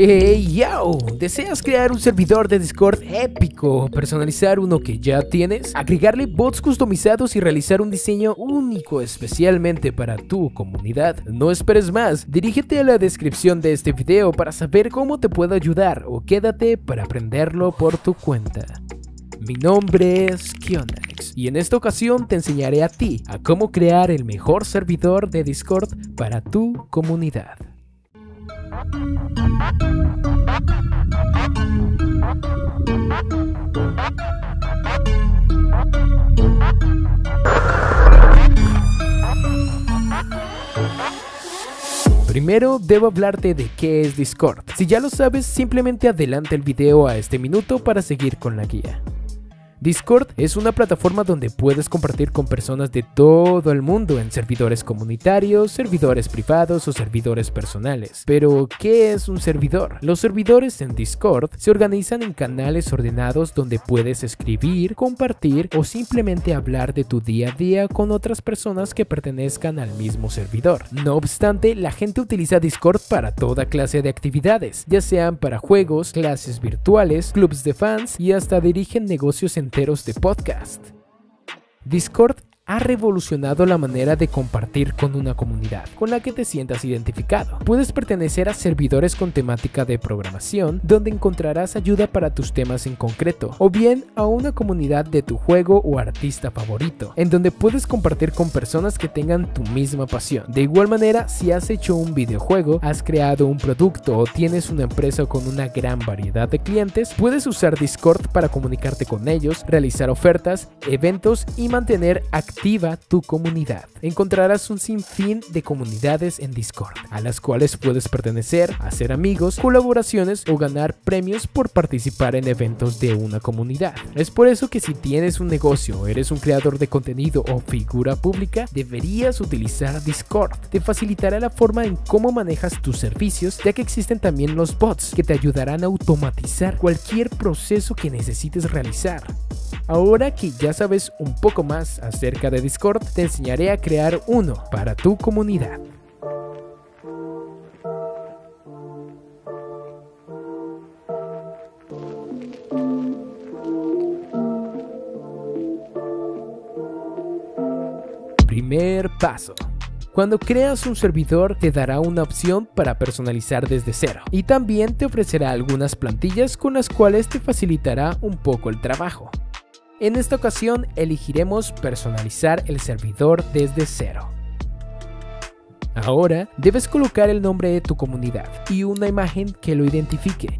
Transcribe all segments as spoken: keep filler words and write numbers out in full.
Hey yo, ¿deseas crear un servidor de Discord épico, personalizar uno que ya tienes, agregarle bots customizados y realizar un diseño único especialmente para tu comunidad? No esperes más, dirígete a la descripción de este video para saber cómo te puedo ayudar o quédate para aprenderlo por tu cuenta. Mi nombre es Kionax y en esta ocasión te enseñaré a ti a cómo crear el mejor servidor de Discord para tu comunidad. Primero debo hablarte de qué es Discord. Si ya lo sabes, simplemente adelanta el video a este minuto para seguir con la guía. Discord es una plataforma donde puedes compartir con personas de todo el mundo en servidores comunitarios, servidores privados o servidores personales. Pero, ¿qué es un servidor? Los servidores en Discord se organizan en canales ordenados donde puedes escribir, compartir o simplemente hablar de tu día a día con otras personas que pertenezcan al mismo servidor. No obstante, la gente utiliza Discord para toda clase de actividades, ya sean para juegos, clases virtuales, clubs de fans y hasta dirigen negocios en de podcast. Discord ha revolucionado la manera de compartir con una comunidad con la que te sientas identificado. Puedes pertenecer a servidores con temática de programación, donde encontrarás ayuda para tus temas en concreto, o bien a una comunidad de tu juego o artista favorito, en donde puedes compartir con personas que tengan tu misma pasión. De igual manera, si has hecho un videojuego, has creado un producto o tienes una empresa con una gran variedad de clientes, puedes usar Discord para comunicarte con ellos, realizar ofertas, eventos y mantener activos activa tu comunidad. Encontrarás un sinfín de comunidades en Discord, a las cuales puedes pertenecer, hacer amigos, colaboraciones o ganar premios por participar en eventos de una comunidad. Es por eso que si tienes un negocio, eres un creador de contenido o figura pública, deberías utilizar Discord. Te facilitará la forma en cómo manejas tus servicios, ya que existen también los bots que te ayudarán a automatizar cualquier proceso que necesites realizar. Ahora que ya sabes un poco más acerca de Discord, te enseñaré a crear uno para tu comunidad. Primer paso. Cuando creas un servidor te dará una opción para personalizar desde cero y también te ofrecerá algunas plantillas con las cuales te facilitará un poco el trabajo. En esta ocasión elegiremos personalizar el servidor desde cero. Ahora debes colocar el nombre de tu comunidad y una imagen que lo identifique.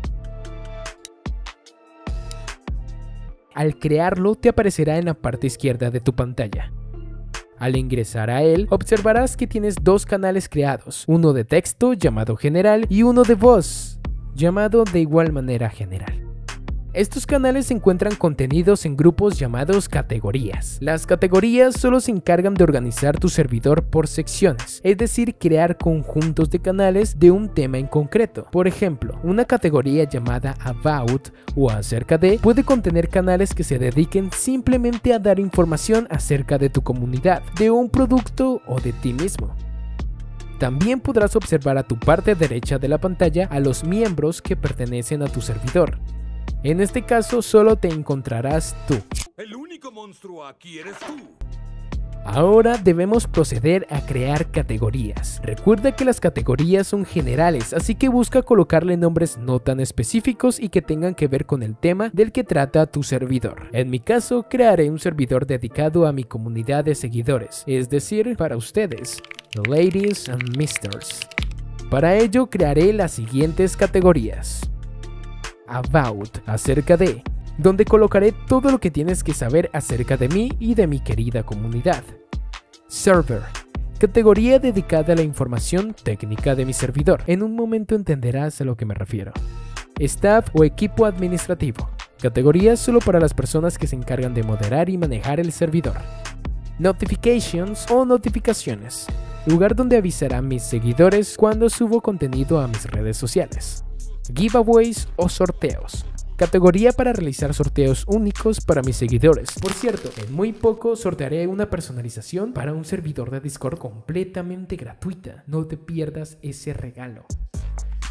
Al crearlo te aparecerá en la parte izquierda de tu pantalla. Al ingresar a él, observarás que tienes dos canales creados, uno de texto llamado general y uno de voz llamado de igual manera general. Estos canales encuentran contenidos en grupos llamados categorías. Las categorías solo se encargan de organizar tu servidor por secciones, es decir, crear conjuntos de canales de un tema en concreto. Por ejemplo, una categoría llamada About o Acerca de puede contener canales que se dediquen simplemente a dar información acerca de tu comunidad, de un producto o de ti mismo. También podrás observar a tu parte derecha de la pantalla a los miembros que pertenecen a tu servidor. En este caso solo te encontrarás tú. El único monstruo aquí eres tú. Ahora debemos proceder a crear categorías. Recuerda que las categorías son generales, así que busca colocarle nombres no tan específicos y que tengan que ver con el tema del que trata tu servidor. En mi caso, crearé un servidor dedicado a mi comunidad de seguidores, es decir, para ustedes, Ladies and Misters. Para ello crearé las siguientes categorías. About, acerca de, donde colocaré todo lo que tienes que saber acerca de mí y de mi querida comunidad. Server, categoría dedicada a la información técnica de mi servidor. En un momento entenderás a lo que me refiero. Staff o equipo administrativo, categoría solo para las personas que se encargan de moderar y manejar el servidor. Notifications o notificaciones, lugar donde avisará a mis seguidores cuando subo contenido a mis redes sociales. Giveaways o sorteos, categoría para realizar sorteos únicos para mis seguidores. Por cierto, en muy poco sortearé una personalización para un servidor de Discord completamente gratuita. No te pierdas ese regalo.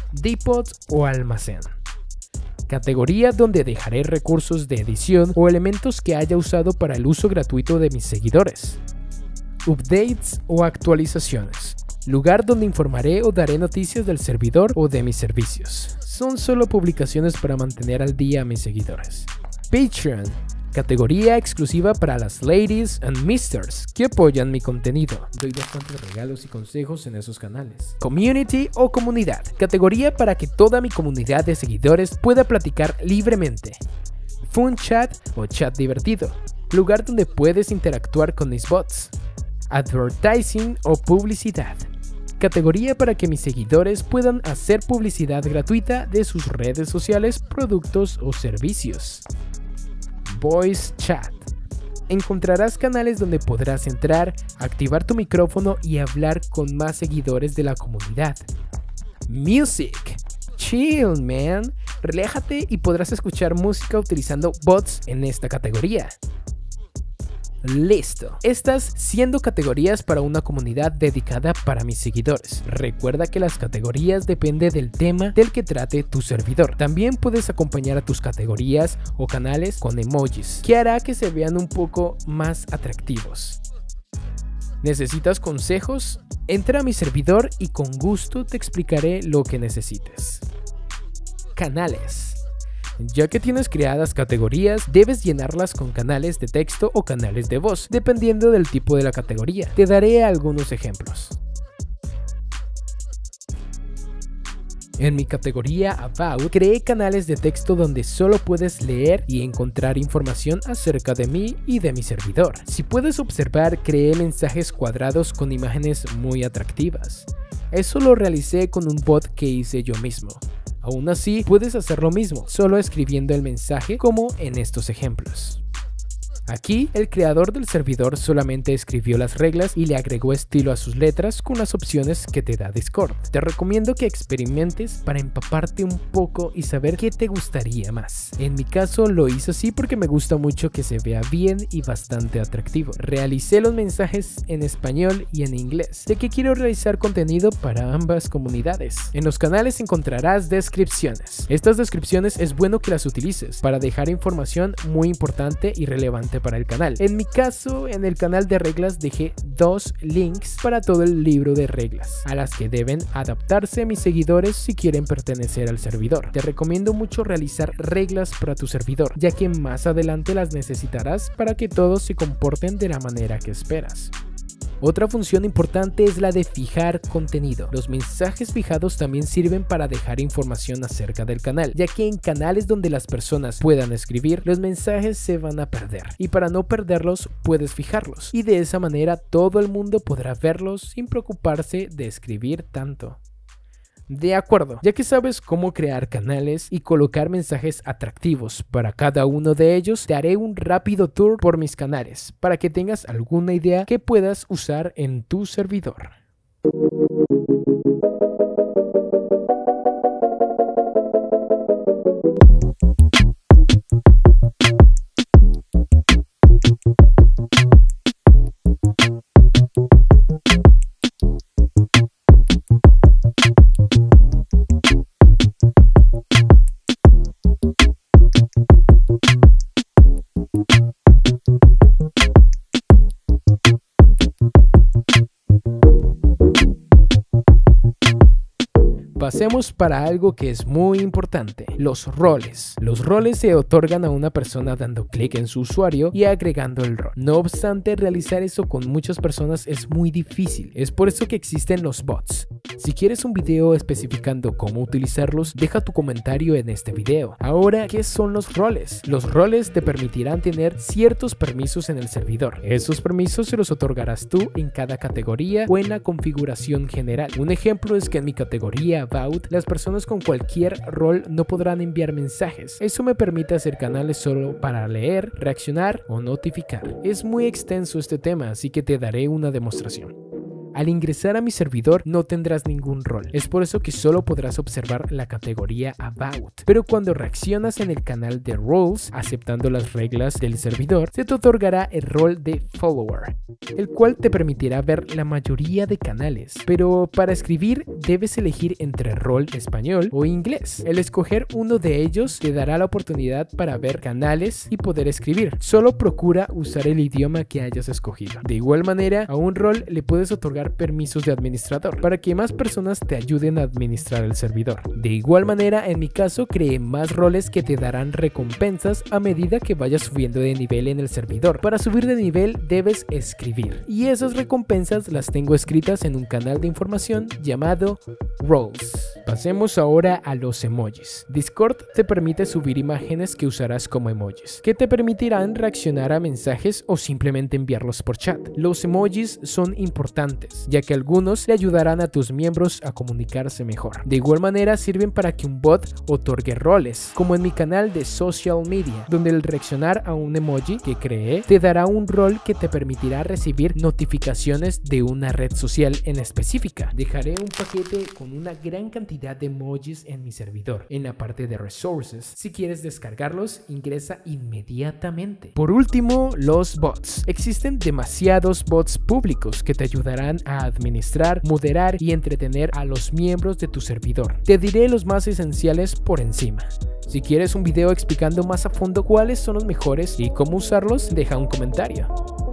depot o almacén. Categoría donde dejaré recursos de edición o elementos que haya usado para el uso gratuito de mis seguidores. Updates o actualizaciones. Lugar donde informaré o daré noticias del servidor o de mis servicios. Son solo publicaciones para mantener al día a mis seguidores. Patreon. Categoría exclusiva para las ladies and misters que apoyan mi contenido. Doy bastantes regalos y consejos en esos canales. Community o comunidad. Categoría para que toda mi comunidad de seguidores pueda platicar libremente. Fun chat o chat divertido. Lugar donde puedes interactuar con mis bots. Advertising o publicidad. Categoría para que mis seguidores puedan hacer publicidad gratuita de sus redes sociales, productos o servicios. Voice Chat. Encontrarás canales donde podrás entrar, activar tu micrófono y hablar con más seguidores de la comunidad. Music. Chill, man. Relájate y podrás escuchar música utilizando bots en esta categoría. Listo. Estas siendo categorías para una comunidad dedicada para mis seguidores. Recuerda que las categorías dependen del tema del que trate tu servidor. También puedes acompañar a tus categorías o canales con emojis, que hará que se vean un poco más atractivos. ¿Necesitas consejos? Entra a mi servidor y con gusto te explicaré lo que necesites. Canales. Ya que tienes creadas categorías, debes llenarlas con canales de texto o canales de voz, dependiendo del tipo de la categoría. Te daré algunos ejemplos. En mi categoría About, creé canales de texto donde solo puedes leer y encontrar información acerca de mí y de mi servidor. Si puedes observar, creé mensajes cuadrados con imágenes muy atractivas. Eso lo realicé con un bot que hice yo mismo. Aún así, puedes hacer lo mismo, solo escribiendo el mensaje como en estos ejemplos. Aquí, el creador del servidor solamente escribió las reglas y le agregó estilo a sus letras con las opciones que te da Discord. Te recomiendo que experimentes para empaparte un poco y saber qué te gustaría más. En mi caso lo hice así porque me gusta mucho que se vea bien y bastante atractivo. Realicé los mensajes en español y en inglés, ya que quiero realizar contenido para ambas comunidades. En los canales encontrarás descripciones. Estas descripciones es bueno que las utilices para dejar información muy importante y relevante para el canal. En mi caso, en el canal de reglas dejé dos links para todo el libro de reglas, a las que deben adaptarse mis seguidores si quieren pertenecer al servidor. Te recomiendo mucho realizar reglas para tu servidor, ya que más adelante las necesitarás para que todos se comporten de la manera que esperas. Otra función importante es la de fijar contenido. Los mensajes fijados también sirven para dejar información acerca del canal, ya que en canales donde las personas puedan escribir, los mensajes se van a perder. Y para no perderlos, puedes fijarlos. Y de esa manera todo el mundo podrá verlos sin preocuparse de escribir tanto. De acuerdo, ya que sabes cómo crear canales y colocar mensajes atractivos para cada uno de ellos, te haré un rápido tour por mis canales para que tengas alguna idea que puedas usar en tu servidor. Pasemos para algo que es muy importante, los roles. Los roles se otorgan a una persona dando clic en su usuario y agregando el rol. No obstante, realizar eso con muchas personas es muy difícil. Es por eso que existen los bots. Si quieres un video especificando cómo utilizarlos, deja tu comentario en este video. Ahora, ¿qué son los roles? Los roles te permitirán tener ciertos permisos en el servidor. Esos permisos se los otorgarás tú en cada categoría o en la configuración general. Un ejemplo es que en mi categoría About, las personas con cualquier rol no podrán enviar mensajes. Eso me permite hacer canales solo para leer, reaccionar o notificar. Es muy extenso este tema, así que te daré una demostración. Al ingresar a mi servidor no tendrás ningún rol, es por eso que solo podrás observar la categoría About, pero cuando reaccionas en el canal de Roles, aceptando las reglas del servidor, se te otorgará el rol de Follower, el cual te permitirá ver la mayoría de canales, pero para escribir debes elegir entre rol español o inglés. El escoger uno de ellos te dará la oportunidad para ver canales y poder escribir. Solo procura usar el idioma que hayas escogido. De igual manera, a un rol le puedes otorgar permisos de administrador para que más personas te ayuden a administrar el servidor. De igual manera, en mi caso, creé más roles que te darán recompensas a medida que vayas subiendo de nivel en el servidor. Para subir de nivel debes escribir, y esas recompensas las tengo escritas en un canal de información llamado Roles. Pasemos ahora a los emojis. Discord te permite subir imágenes que usarás como emojis, que te permitirán reaccionar a mensajes o simplemente enviarlos por chat. Los emojis son importantes, ya que algunos le ayudarán a tus miembros a comunicarse mejor. De igual manera sirven para que un bot otorgue roles, como en mi canal de social media, donde el reaccionar a un emoji que creé te dará un rol que te permitirá recibir notificaciones de una red social en específica. Dejaré un paquete con una gran cantidad de emojis en mi servidor, en la parte de resources. Si quieres descargarlos, ingresa inmediatamente. Por último, los bots. Existen demasiados bots públicos que te ayudarán a administrar, moderar y entretener a los miembros de tu servidor. Te diré los más esenciales por encima. Si quieres un video explicando más a fondo cuáles son los mejores y cómo usarlos, deja un comentario.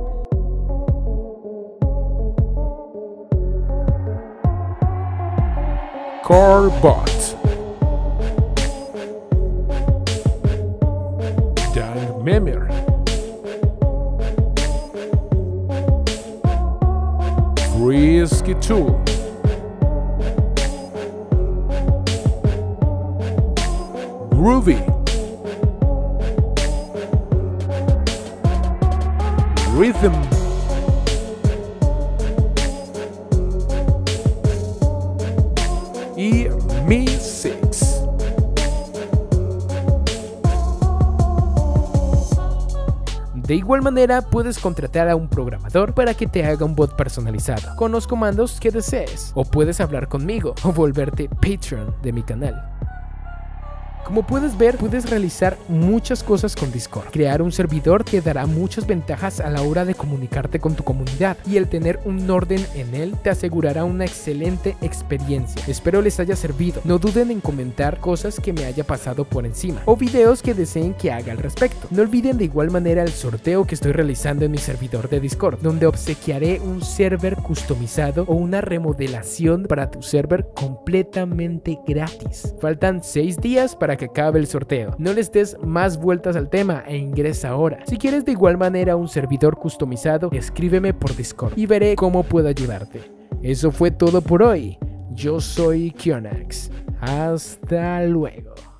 Carbot, Dan Memir, Frisky Tool, Groovy, Rhythm, y Mi seis. De igual manera, puedes contratar a un programador para que te haga un bot personalizado con los comandos que desees, o puedes hablar conmigo o volverte Patreon de mi canal. Como puedes ver, puedes realizar muchas cosas con Discord. Crear un servidor te dará muchas ventajas a la hora de comunicarte con tu comunidad, y el tener un orden en él te asegurará una excelente experiencia. Espero les haya servido. No duden en comentar cosas que me haya pasado por encima o videos que deseen que haga al respecto. No olviden de igual manera el sorteo que estoy realizando en mi servidor de Discord, donde obsequiaré un server customizado o una remodelación para tu server completamente gratis. Faltan seis días para que acabe el sorteo. No les des más vueltas al tema e ingresa ahora. Si quieres de igual manera un servidor customizado, escríbeme por Discord y veré cómo puedo ayudarte. Eso fue todo por hoy. Yo soy Kionax. Hasta luego.